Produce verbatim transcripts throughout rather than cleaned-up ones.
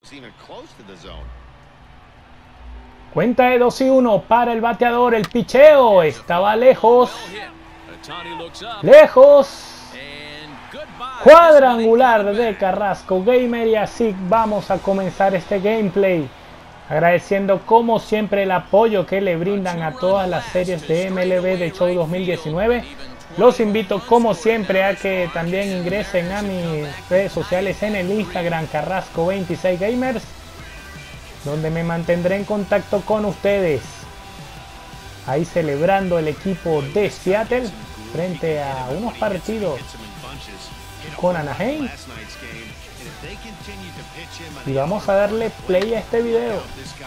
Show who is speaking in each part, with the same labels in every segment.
Speaker 1: Cuenta de dos y uno para el bateador. El picheo estaba lejos. Lejos. Cuadrangular de Carrasco Gamer. Y así vamos a comenzar este gameplay. Agradeciendo como siempre el apoyo que le brindan a todas las series de M L B The Show dos mil diecinueve. Los invito como siempre a que también ingresen a mis redes sociales en el Instagram Carrasco veintiséis Gamers, donde me mantendré en contacto con ustedes. Ahí celebrando el equipo de Seattle frente a unos partidos con Anaheim. Y vamos a darle play a este video.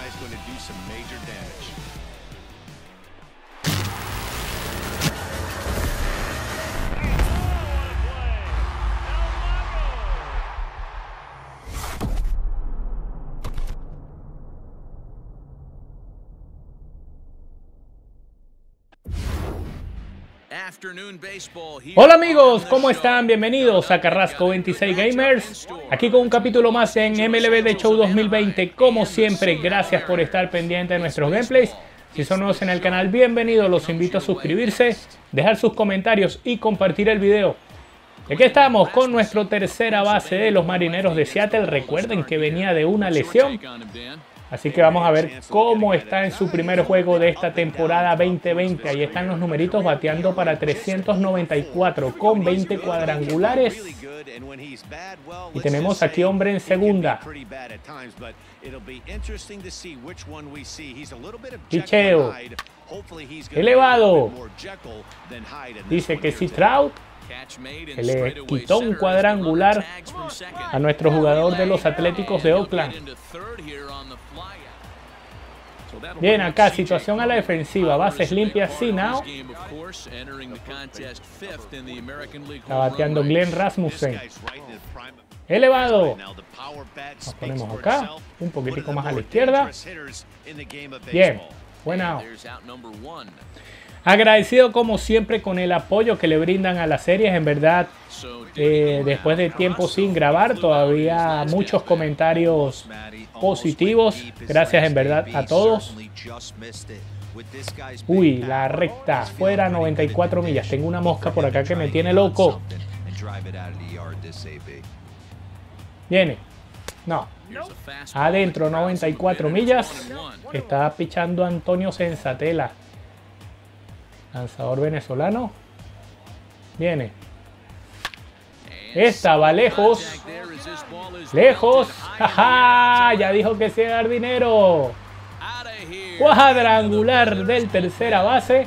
Speaker 1: Hola amigos, ¿cómo están? Bienvenidos a Carrasco veintiséis Gamers, aquí con un capítulo más en M L B The Show dos mil veinte. Como siempre, gracias por estar pendiente de nuestros gameplays. Si son nuevos en el canal, bienvenidos, los invito a suscribirse, dejar sus comentarios y compartir el video. Y aquí estamos con nuestra tercera base de los Marineros de Seattle. Recuerden que venía de una lesión, así que vamos a ver cómo está en su primer juego de esta temporada veinte veinte. Ahí están los numeritos, bateando para trescientos noventa y cuatro con veinte cuadrangulares. Y tenemos aquí hombre en segunda. Picheo elevado. Dice que si Trout, que le quitó un cuadrangular a nuestro jugador de los Atléticos de Oakland. Bien, acá situación a la defensiva, bases limpias, sin out. Está bateando Glenn Rasmussen. Elevado. Nos ponemos acá, un poquitico más a la izquierda. Bien, buen out. Agradecido como siempre con el apoyo que le brindan a las series. En verdad, eh, después de tiempo sin grabar, todavía muchos comentarios positivos. Gracias en verdad a todos. Uy, la recta fuera, noventa y cuatro millas. Tengo una mosca por acá que me tiene loco. Viene. No. Adentro, noventa y cuatro millas. Está pichando Antonio Sensatela, lanzador venezolano. Viene. Esta va lejos. Lejos. Jaja, ya dijo que sí, jardinero. Cuadrangular del tercera base.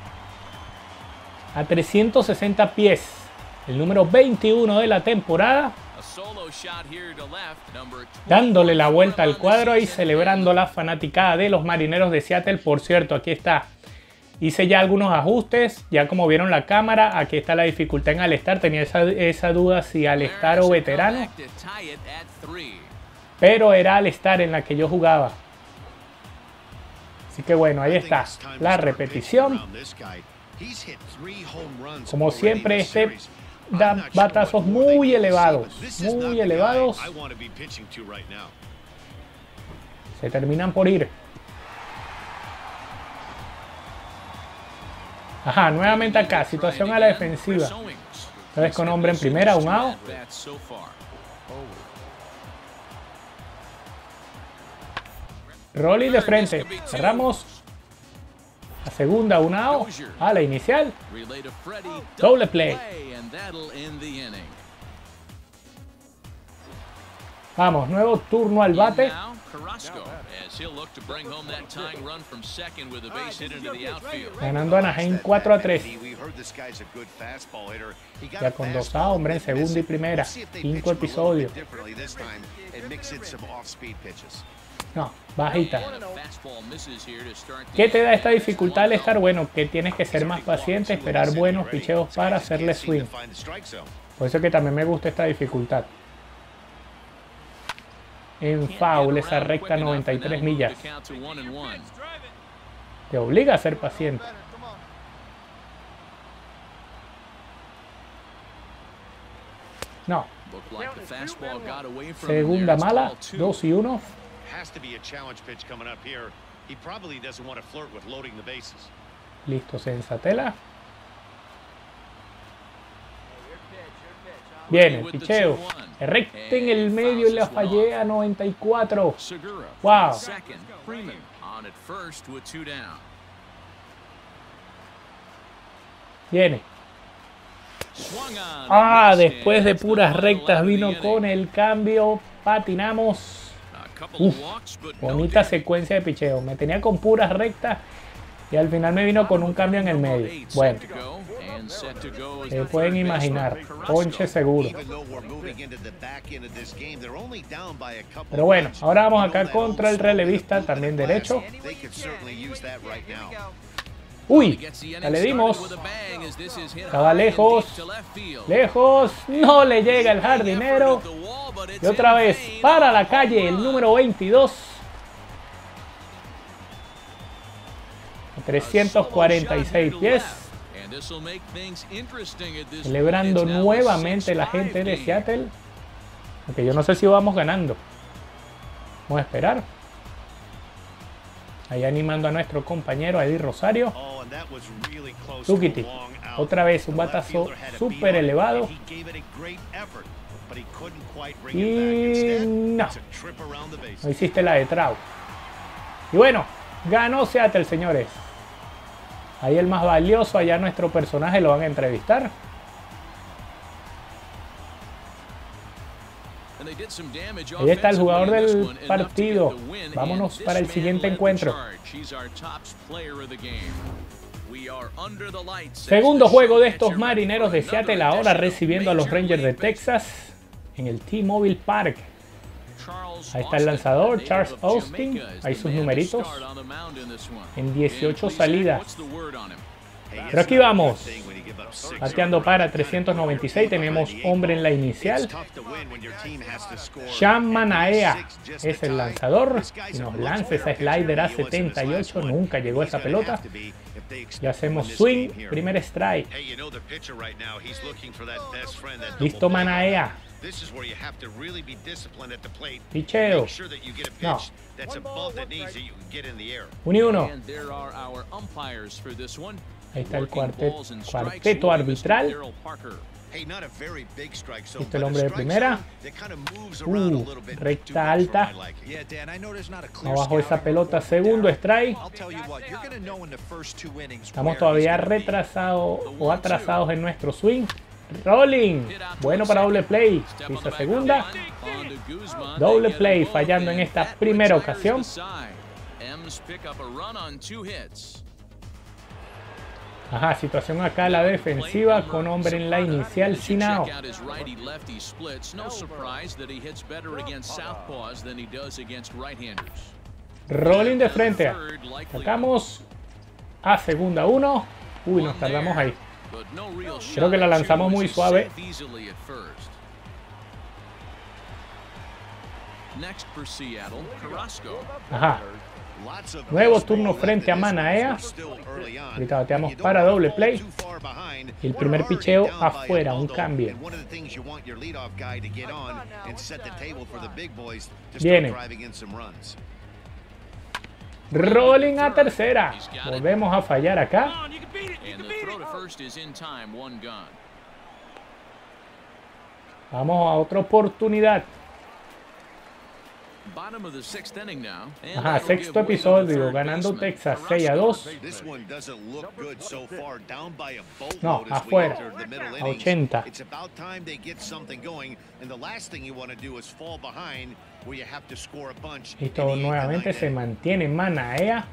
Speaker 1: A trescientos sesenta pies. El número veintiuno de la temporada. Dándole la vuelta al cuadro y celebrando la fanaticada de los Marineros de Seattle. Por cierto, aquí está. Hice ya algunos ajustes, ya como vieron la cámara, aquí está la dificultad en All-Star. Tenía esa, esa duda si All-Star o veterano, pero era All-Star en la que yo jugaba. Así que bueno, ahí está la repetición. Como siempre, este da batazos muy elevados, muy elevados. Se terminan por ir. Ajá, nuevamente acá, situación a la defensiva. Esta vez con hombre en primera, un out. Rolly de frente, cerramos. La segunda, un out. A la inicial. Doble play. Vamos, nuevo turno al bate. Ganando Anaheim cuatro a tres. Ya con dos a hombre en segunda y primera. Cinco episodios. No, bajita. ¿Qué te da esta dificultad al estar? Bueno, que tienes que ser más paciente, esperar buenos picheos para hacerle swing. Por eso que también me gusta esta dificultad. En foul, esa recta noventa y tres millas. Te obliga a ser paciente. No. Segunda mala, dos y uno. Listo, Senzatela. Viene, picheo. Recta en el medio y la fallé a noventa y cuatro. Wow. Viene. Ah, después de puras rectas vino con el cambio. Patinamos. Uf, bonita secuencia de picheo. Me tenía con puras rectas y al final me vino con un cambio en el medio. Bueno, se pueden imaginar, ponche seguro. Pero bueno, ahora vamos acá contra el relevista, también derecho. Uy, ya le dimos. Estaba lejos. Lejos. No le llega el jardinero. Y otra vez para la calle el número veintidós. trescientos cuarenta y seis pies. Celebrando nuevamente la gente de Seattle. Aunque yo no sé si vamos ganando. Vamos a esperar. Ahí animando a nuestro compañero Eddie Rosario. Tukiti. Otra vez un batazo súper elevado. Y no. No hiciste la de Trout. Y bueno, ganó Seattle, señores. Ahí el más valioso, allá nuestro personaje lo van a entrevistar. Ahí está el jugador del partido. Vámonos para el siguiente encuentro. Segundo juego de estos Marineros de Seattle, ahora recibiendo a los Rangers de Texas en el T-Mobile Park. Ahí está el lanzador, Charles Austin. Ahí sus numeritos. En dieciocho salidas. Pero aquí vamos. Bateando para trescientos noventa y seis. Tenemos hombre en la inicial. Sean Manaea es el lanzador. Y nos lanza esa slider a setenta y ocho. Nunca llegó esa pelota. Y hacemos swing. Primer strike. Listo, Manaea. Picheo. No. uno y uno. Ahí está el cuarteto, cuarteto arbitral. Listo el hombre de primera. Uh, recta alta. Abajo esa pelota, segundo strike. Estamos todavía retrasados o atrasados en nuestro swing. Rolling, bueno para doble play. Pisa segunda. Doble play fallando en esta primera ocasión. Ajá, situación acá la defensiva con hombre en la inicial sin out. Rolling de frente. Sacamos a segunda uno. Uy, nos tardamos ahí. Creo que la lanzamos muy suave. Ajá. Nuevo turno frente a Manaea. Ahorita bateamos para doble play. Y el primer picheo afuera, un cambio. Viene. Rolling a tercera. Volvemos a fallar acá. Vamos a otra oportunidad. Ajá, sexto episodio, ganando Texas seis a dos. No, afuera, a ochenta. Esto nuevamente se mantiene Manaea.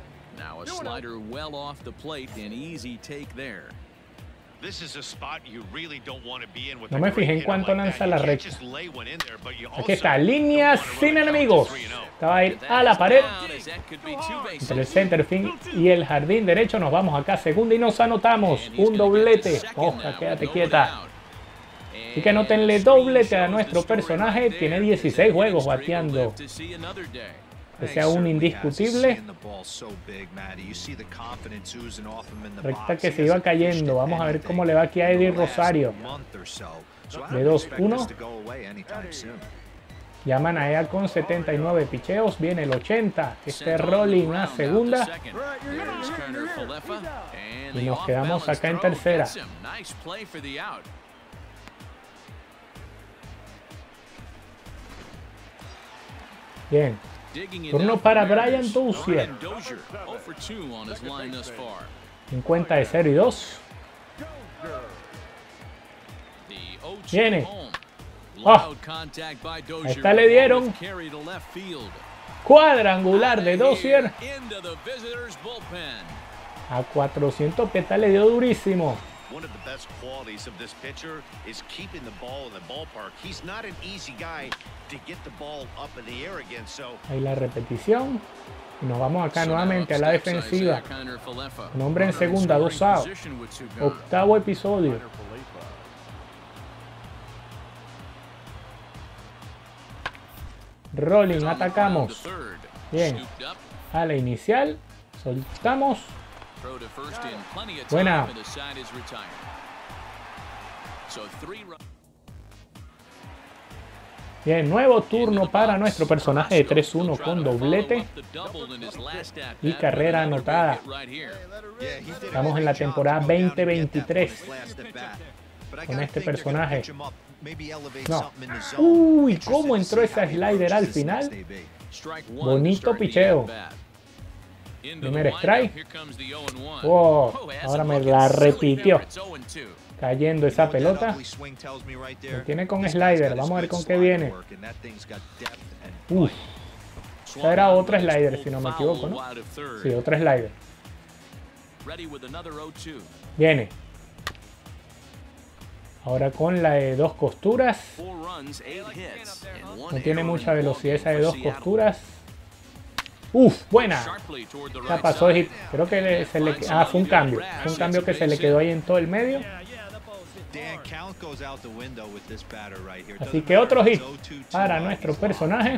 Speaker 1: No me fijé en cuánto lanza la recta. Aquí está, línea sin enemigos. Estaba a ir a la pared. Entre el center field y el jardín derecho nos vamos acá segunda y nos anotamos un doblete. Oja, quédate quieta. Así que anótenle doblete a nuestro personaje. Tiene dieciséis juegos bateando que sea un indiscutible. Recta que se iba cayendo. Vamos a ver cómo le va aquí a Eddie Rosario. De dos uno. Llaman a ella con setenta y nueve picheos. Viene el ochenta. Este Rolling una segunda. Y nos quedamos acá en tercera. Bien. Turno para Brian Dozier. cincuenta de cero y dos. Viene. Oh, ahí está, le dieron. Cuadrangular de Dozier. A cuatrocientos pies le dio durísimo. One of the best qualities of this pitcher is keeping the ball in the ballpark. He's not an easy guy to get the ball up in the air again. So ahí la repetición. Y nos vamos acá nuevamente a la defensiva. Un hombre en segunda, dos outs. Octavo episodio. Rolling, atacamos. Bien. A la inicial. Soltamos. Buena. Bien, nuevo turno para nuestro personaje de tres uno con doblete y carrera anotada. Estamos en la temporada veinte veintitrés con este personaje. No. Uy, cómo entró esa slider al final. Bonito picheo. Primer strike. Wow, ahora me la repitió. Cayendo esa pelota. Lo tiene con slider. Vamos a ver con qué viene. Uf. Esa era otra slider, si no me equivoco, ¿no? Sí, otra slider. Viene. Ahora con la de dos costuras. No tiene mucha velocidad esa de dos costuras. Uf, buena. Ya pasó de hit. Creo que le, se le... Ah, fue un cambio. Fue un cambio que se le quedó ahí en todo el medio. Así que otro hit para nuestro personaje.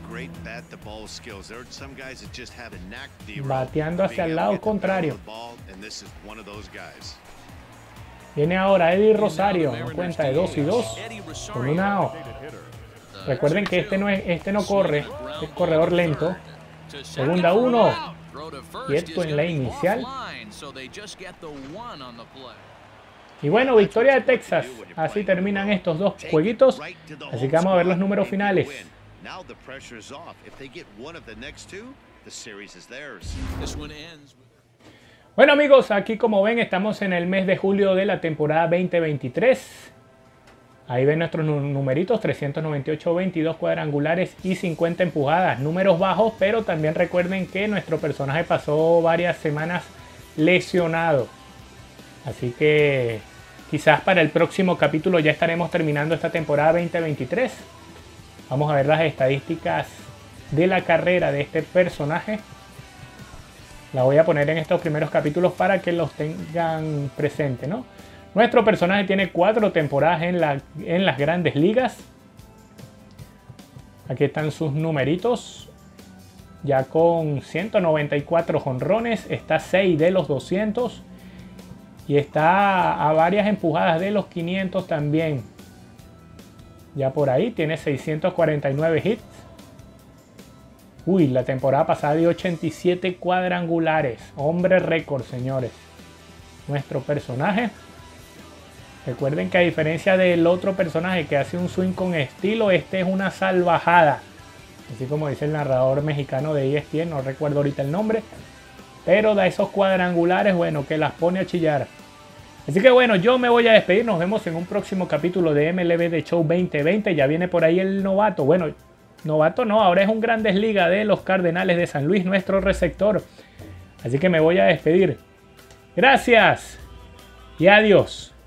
Speaker 1: Bateando hacia el lado contrario. Viene ahora Eddie Rosario. En cuenta de dos y dos. Con un out. Recuerden que este no, es, este no corre. Es corredor lento. Segunda uno. Quieto en la inicial. Y bueno, victoria de Texas. Así terminan estos dos jueguitos. Así que vamos a ver los números finales. Bueno amigos, aquí como ven estamos en el mes de julio de la temporada veinte veintitrés. Ahí ven nuestros numeritos, trescientos noventa y ocho, veintidós cuadrangulares y cincuenta empujadas. Números bajos, pero también recuerden que nuestro personaje pasó varias semanas lesionado. Así que quizás para el próximo capítulo ya estaremos terminando esta temporada veinte veintitrés. Vamos a ver las estadísticas de la carrera de este personaje. La voy a poner en estos primeros capítulos para que los tengan presente, ¿no? Nuestro personaje tiene cuatro temporadas en, la, en las grandes ligas. Aquí están sus numeritos. Ya con ciento noventa y cuatro jonrones. Está seis de los doscientos. Y está a varias empujadas de los quinientos también. Ya por ahí tiene seiscientos cuarenta y nueve hits. Uy, la temporada pasada dio ochenta y siete cuadrangulares. Hombre récord, señores. Nuestro personaje. Recuerden que a diferencia del otro personaje que hace un swing con estilo, este es una salvajada. Así como dice el narrador mexicano de E S P N, no recuerdo ahorita el nombre. Pero da esos cuadrangulares, bueno, que las pone a chillar. Así que bueno, yo me voy a despedir. Nos vemos en un próximo capítulo de M L B The Show veinte veinte. Ya viene por ahí el novato. Bueno, novato no, ahora es un Grandes Ligas de los Cardenales de San Luis, nuestro receptor. Así que me voy a despedir. Gracias y adiós.